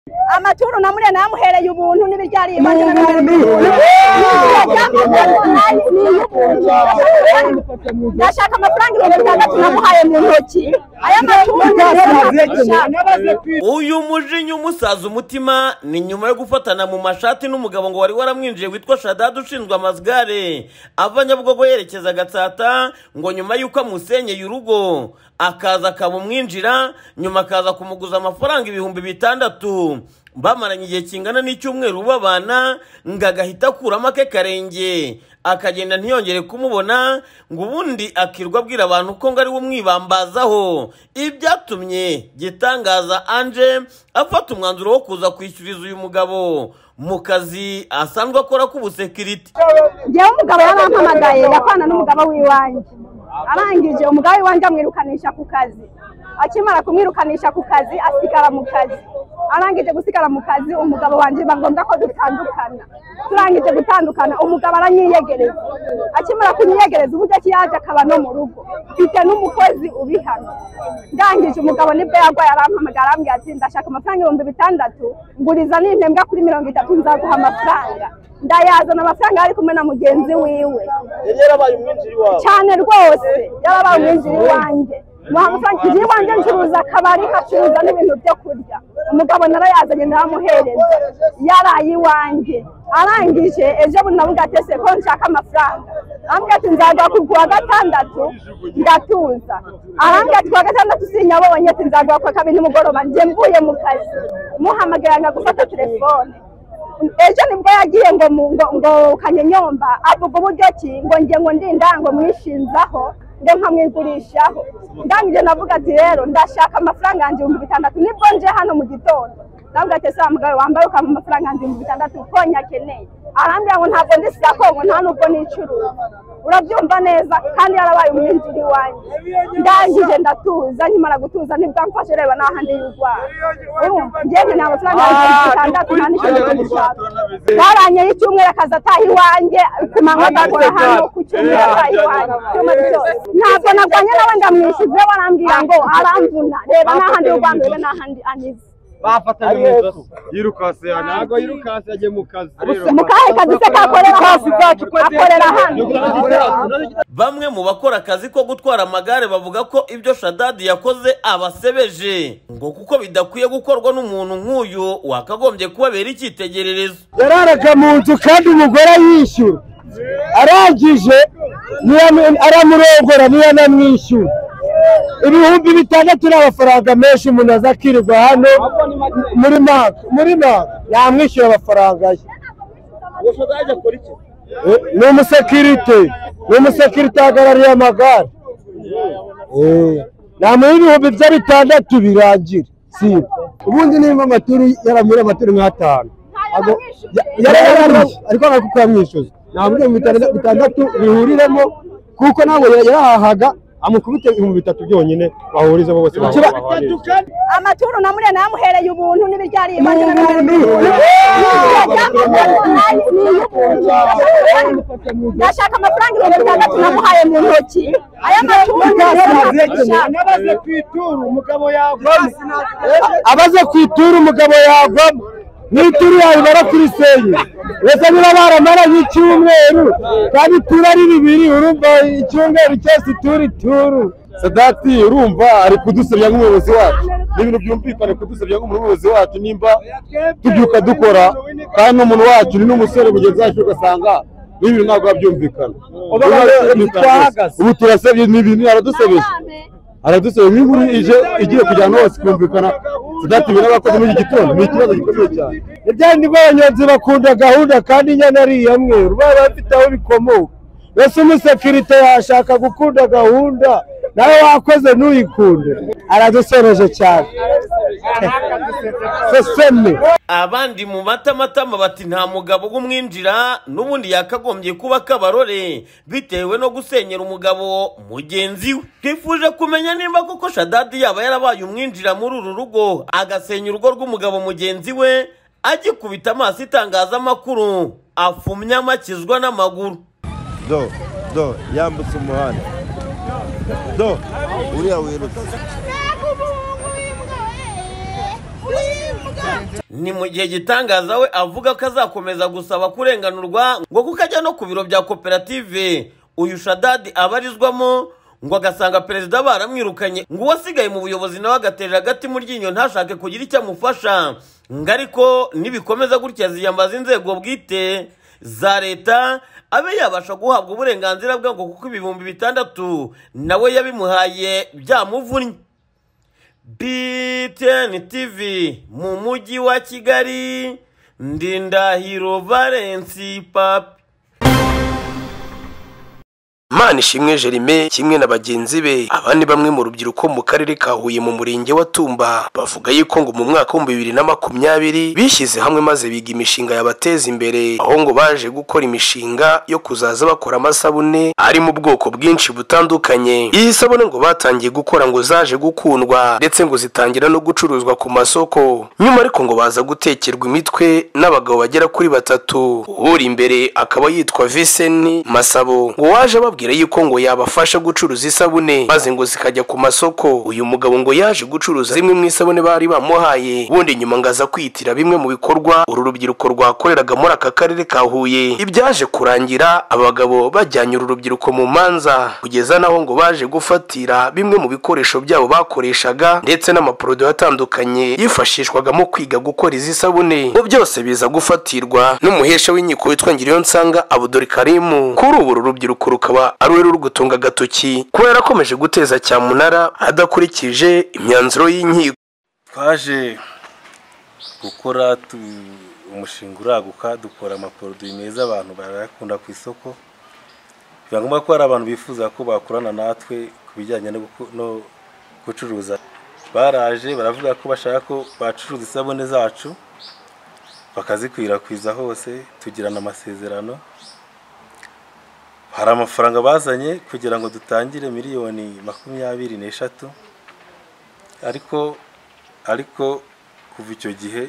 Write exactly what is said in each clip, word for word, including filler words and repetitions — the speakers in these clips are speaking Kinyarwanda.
amaturu namure namuhereye ubuntu n'ibiryari imana ndashaka amafaranga ibihumbi bitandatu namuhaye mu ntoki aya maturu. Uyu mujinya umusaza umutima ni nyuma yo gufatana mu mashati n'umugabo ngo wari waramwinjiye witwa Shadad ushinzwe amazgare ava Nyabugogo yerekeza Gatsata, ngo nyuma yuko amusenyeye urugo akaza akabumwinjira, nyuma akaza kumuguza amafaranga ibihumbi bitandatu. Bamaranye igihe kingana n'icyumweru babana, ngo agahita akuramo ake karenge akagenda ntiyongere kumubona, ngo ubundi akirwa abwira abantu ko ngo ari we umwibambazaho. Ibyatumye Gitangaza Ange afata umwanzuro wo kuza kwishyuriza uyu mugabo mu kazi asanzwe akora k'ubusekiriti. Njyewe umugabo yarampamagaye yakwana n'umugabo w'iwanjye, arangije umugabo w'iwanjye amwirukanisha ku kazi. Akimara kumwirukanisha ku kazi asigara mu kazi, arangije gusigara mu kazi umugabo wanje bagomba ko dutandukana. Turangije gutandukana umugabo aranyiyegereza, akimara kunyiyegereza uburyo kiyaje akaba no mu rugo mfite n'umukozi ubihana. Ndangije umugabo nibwo yagwaye arampamagara arambwira ati ndashaka amafaranga ibihumbi bitandatu, nguriza n'intembwa kuri mirongo itatu nzaguha amafaranga. Ndayazana amafaranga ari kumwe na mugenzi wiwe. Yarabaye umwinjiri wawe cyane rwose, yarabaye umwinjiri wanjye. Muhamufranki ngiye wanje ncuruza akabari hacuruza n'ibintu byo kurya. Umugabo narayazanye ndamuhereza yarayi wanje. Arangije ejo bunavuga ati se ko nshaka amafaranga, ambwa ati nzaga kuwa gatandatu ndatuza. Arambwa ati kuwa gatandatu sinyabonye ati nzaga kwa kabiri nimugoroba nje mvuye mu kazi. Muhamagara gufata telefone. Ejo nibwo yagiye ngo ngo ngo Kanyenyomba avuga uburyo ki ngo nge ngo ndindango mwishinzaho ngo nkamwigurishaho. Ndangije navuga ati rero ndashaka amafaranga anje ibihumbi bitandatu, nibwo nje hano mu gitondo. Navuga ati sa mugabo wambaye ukama amafaranga anje ibihumbi bitandatu ko nyakeneye. Arambira ngo ntabwo ndisako ngo nta nubwo nicuruza. Urabyumva neza kandi yarabaye umwinjiri wanjye. Ndangije ndatuza, nyimara gutuza nibwo mfashe reba nahandi y'urwara. Njyewe nta mafaranga anje bitandatu nta n'icyo gishaka. Baranye y'icyumweru akaza atahi wanjye kumanywa agakora hano ku cyumweru atahi wanjye. Ntabwo nagwanye nawe ndamwishyuze, warambwira ngo aramvuna reba nahandi y'urwanda reba nahandi anize. Bafatanye mu yirukase ntago yirukase agiye mu kazi rero mu kahe kazi se kakorera hasi akorera hano. Bamwe mu bakora akazi ko gutwara amagare bavuga ko ibyo Shadad yakoze abasebeje, ngo kuko bidakwiye gukorwa n'umuntu nk'uyu wakagombye kubabera icyitegererezo. Yararaga mu nzu kandi umugore yishyura, arangije aramurongora niyo namwishyura ibihumbi bitandatu n'amafaranga menshi. Umuntu azakirirwa hano muri maka muri maka yamwishyura amafaranga ye. Ni umusekirite, ni umusekirite ahagarariye amagare. Namuha ibihumbi bya bitandatu birangira siba. Ubundi nimba amaturu yaramura amaturu nk'atanu ariko nako kamwishyuza namuha ibihumbi bitandatu bihuriremo kuko nabo yarahahaga amukubite ibihumbi bitatu byonyine bahuriza bose. Amaturu namure namuhereye ubuntu n'ibiryari imana ndashaka amafaranga ibihumbi bitandatu namuhaye mu ntoki. Aya maturu abaze kwituru umugabo yagwamo, abaze kwituru umugabo yagwamo n'ituru yawe barakurisenye. Wese niba baramara nk'icyumweru kandi ituru ari bibiri, urumva icyumweru cyose ituru ituru. Sadati urumva ari kudusebya nk'umuyobozi wacu, n'ibintu byumvikane kudusebya nk'umuyobozi wacu. Nimba tubyuka dukora kandi n'umuntu wacu ni n'umusore mugenzi wacu ugasanga n'ibintu ntabwo byumvikana. Ubu turasebye n'ibintu aradusebeje aradusebe nk'inkuru ije igiye kujyana hose kumvikana. Sadati bina bakoze muri iki gitondo ni ikibazo gikomeye cyane. Ibyandi b'abanyonzi bakunda gahunda kandi nyana ari yamwe rubara bafite aho bikomoka. Wese umusekirite yashaka gukunda gahunda nawe wakoze n'uyikunde. Aradusoreje cyane. Abandi mu matamatama bati nta mugabo w'umwinjira n'ubundi yakagombye kuba kabarore bitewe no gusenyera umugabo mugenzi we. Twifuje kumenya nimba koko Shadad yaba yarabaye umwinjira muri uru rugo agasenya urugo rw'umugabo mugenzi we, agikubita amaso itangazamakuru afumya amakizwa n'amaguru. Do do yambutse umuhanda do uriya wirutse ni mu gihe gitangaza we avuga ko azakomeza gusaba kurenganurwa ngo kuko ajya no ku biro bya koperative uyu Shadadi abarizwamo ngo agasanga perezida baramwirukanye ngo wasigaye mu buyobozi nawe agaterera agati mu ryinyo ntashake kugira icyo amufasha ngo ariko nibikomeza gutya ziyambaza inzego bwite za leta abe yabasha guhabwa uburenganzira bwe ngo kuko ibihumbi bitandatu nawe yabimuhaye byamuvunnye. B T N T V mu mujyi wa Kigali Ndindahiro Valence Papi. Manishimwe Jerime kimwe na bagenzi be abandi bamwe mu rubyiruko mu karere ka Huye mu murenge wa Tumba bavuga yuko ngo mu mwaka wa bibiri na makumyabiri bishyize hamwe maze biga imishinga yabateza imbere aho ngo baje gukora imishinga yo kuzaza bakora amasabune ari mu bwoko bwinshi butandukanye. Iyi sabune ngo batangiye gukora ngo zaje gukundwa ndetse ngo zitangira no gucuruzwa ku masoko, nyuma ariko ngo baza gutekerwa imitwe n'abagabo bagera kuri batatu. Uri imbere akaba yitwa Viseni Masabo ngo waje babwira yuko ngo yabafasha gucuruza isabune maze ngo zikajya ku masoko. Uyu mugabo ngo yaje gucuruza zimwe mu isabune bari bamuhaye bundi nyuma ngaza kwitira bimwe mu bikorwa uru rubyiruko rwakoreraga muri aka karere ka Huye. Ibyaje kurangira abagabo bajyanye uru rubyiruko mu manza kugeza naho ngo baje gufatira bimwe mu bikoresho byabo bakoreshaga ndetse n'amaproduit atandukanye yifashishwaga mu kwiga gukora izi sabune. Ngo byose biza gufatirwa n'umuhesha w'inkiko witwa Ngiriyonsanga Abdul Karim. Kuri ubu uru rubyiruko rukaba ari we ruri gutunga agatoki kuba yarakomeje guteza cyamunara adakurikije imyanzuro y'inkiko. Twaje gukora umushinga uraguka dukora amaproduit meza abantu barakunda ku isoko, birangomba ko hari abantu bifuza ko bakorana natwe ku bijyanye no gucuruza. Baraje baravuga ko bashaka ko bacuruza isabune zacu bakazikwirakwiza hose, tugirana amasezerano. Hari amafaranga bazanye kugira ngo dutangire miliyoni makumyabiri n'eshatu, ariko ariko kuva icyo gihe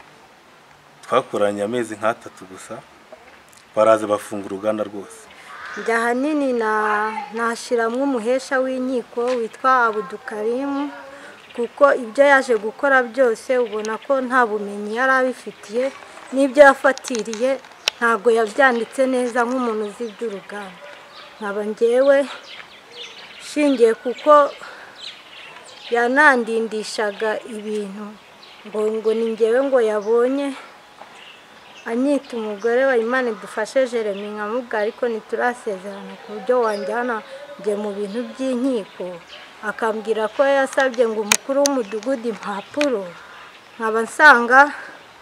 twakoranye amezi nk'atatu gusa baraza bafunga uruganda rwose. Njya hanini na nashiramwe umuhesha w'inkiko witwa Abdul Karim kuko ibyo yaje gukora byose ubona ko nta bumenyi yari abifitiye, n'ibyo yafatiriye ntago yabyanditse neza nk'umuntu uzi iby'uruganda. Nkaba ngewe shingiye kuko yanandindishaga ibintu ngo ngo ni ngewe ngo yabonye anyita umugore wa Imana dufashe Jeremy nkamubwa ariko ntiturasezerana ku buryo wanjyana nge mu bintu by'inkiko, akambwira ko yasabye ngo umukuru w'umudugudu impapuro. Nkaba nsanga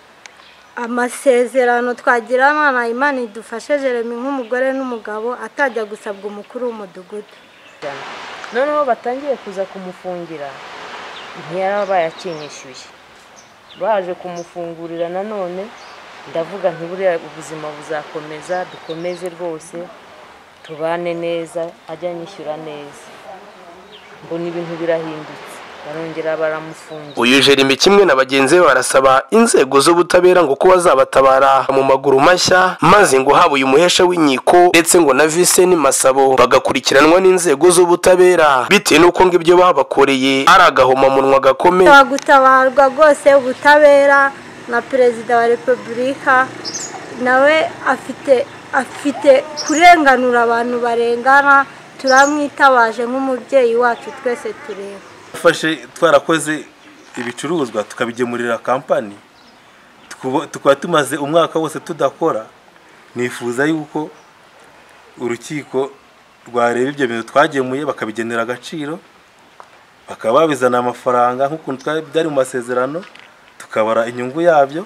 amasezerano twagirana na Imana idufashe Jeremy nk'umugore n'umugabo atajya gusabwa umukuru w'umudugudu. Noneho batangiye kuza kumufungira ntiyarabaye akinishyuye, baje kumufungurira nanone ndavuga nti buriya ubuzima buzakomeza dukomeze rwose tubane neza ajya nyishyura neza, mbona ibintu birahindutse barongera baramufungira. Uyu Jeremy kimwe na bagenzi be barasaba inzego z'ubutabera ngo kuba zabatabara mu maguru mashya maze ngo haba uyu muhesha w'inkiko ndetse ngo na Viseni Masabo bagakurikiranwa n'inzego z'ubutabera bitewe n'uko ngo ibyo babakoreye ari agahoma munwa gakomeye. Gutabarwa rwose ubutabera na Perezida wa Repubulika nawe afite afite kurenganura abantu barengana, turamwitabaje nk'umubyeyi wacu twese tureba. Fashe twarakoze ibicuruzwa tukabigemurira kampani tukaba tumaze umwaka wose tudakora. Nifuza yuko urukiko rwareba ibyo bintu twagemuye bakabigenera agaciro, bakaba babizana amafaranga nk'ukuntu byari mu masezerano tukabara inyungu yabyo,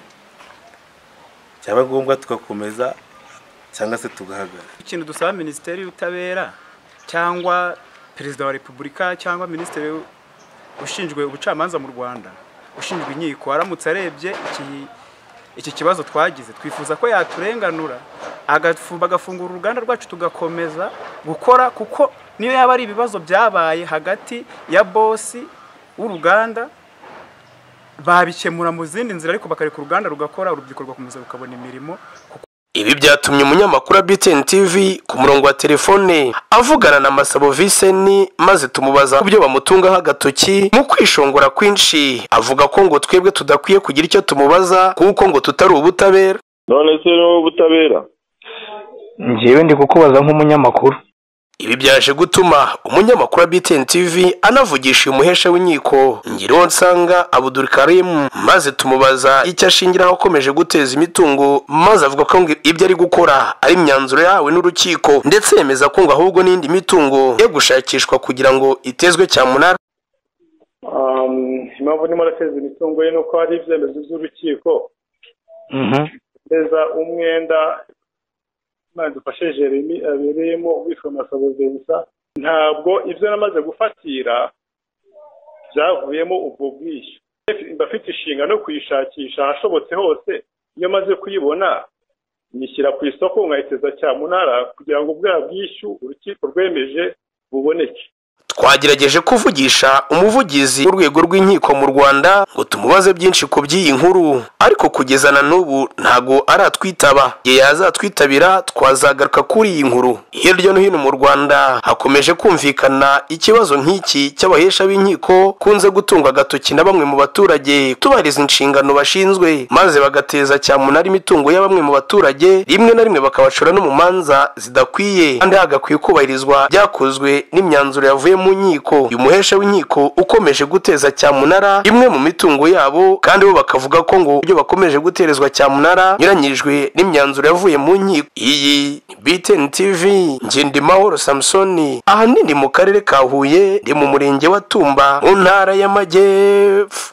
cyaba ngombwa tugakomeza cyangwa se tugahagarara. Ikintu dusaba Minisiteri y'Ubutabera cyangwa Perezida wa Repubulika cyangwa Minisitiri ushinzwe ubucamanza mu Rwanda ushinzwe inkiko aramutse arebye iki iki kibazo twagize, twifuza ko yaturenganura agafungura uruganda rwacu tugakomeza gukora, kuko niyo yaba ari ibibazo byabaye hagati ya bosi w'uruganda babikemura mu zindi nzira ariko bakareka uruganda rugakora, urubyiruko rugakomeza rukabona imirimo. Ibi byatumye umunyamakuru wa B T N T V ku murongo wa telefone avugana na Masabo Viceni maze tumubaza kubyo bamutungaho agatoki mu kwishongora kwinshi, avuga ko ngo twebwe tudakwiye kugira icyo tumubaza kuko ngo tutari ubutabera. None se no ubutabera? Njyewe ndi kukubaza nk'umunyamakuru. Ibi byaje gutuma umunyamakuru wa B T N T V anavugisha umuhesha w'inkiko Ngironsanga Abdul Karim maze tumubaza icyo ashingiraho akomeje guteza imitungo, maze avuga ko ibyo ari gukora ari imyanzuro yawe n'urukiko, ndetse yemeza ko ngo ahubwo n'indi mitungo yo gushakishwa kugira ngo itezwe cyamunara. Um, impamvu ndimo rateza imitungo ye nuko hari ibyemezo by'urukiko Mhm. neza umwenda nadufashe Jeremy abereyemo witwa Masabo Vincent, ntabwo ibyo namaze gufatira byavuyemo ubwo bwishyu. Mbafite ishinga no kuyishakisha ahashobotse hose, iyo maze kuyibona nyishyira ku isoko nkayiteza cyamunara kugira ngo ubwa bwishyu urukiko rwemeje buboneke. Twagerageje kuvugisha umuvugizi w'urwego rw'inkiko mu Rwanda ngo tumubaze byinshi ku by'iyi nkuru, ariko kugeza na n'ubu ntago aratwitaba. Ye yazatwitabira twazagaruka kuri iyi nkuru. Hirya no hino mu Rwanda hakomeje kumvikana ikibazo nk'iki cy'abahesha b'inkiko kunze gutunga agatoki na bamwe mu baturage tubariza inshingano bashinzwe, maze bagateza cyamunara imitungo ya bamwe mu baturage, rimwe na rimwe bakabacura no mu manza zidakwiye kandi hagakwiye kubahirizwa byakozwe n'imyanzuro yavuye mu nkiko. Uyu muhesha w'inkiko ukomeje guteza cyamunara imwe mu mitungo yabo, kandi bo bakavuga ko ngo ibyo bakomeje guterezwa cyamunara nyuranyijwe n'imyanzuro yavuye mu nkiko. Iyi B T N T V Ngendimahoro Samsoni, ahanini mu karere ka Huye, ndi mu murenge wa Tumba mu ntara y'Amajyepfo.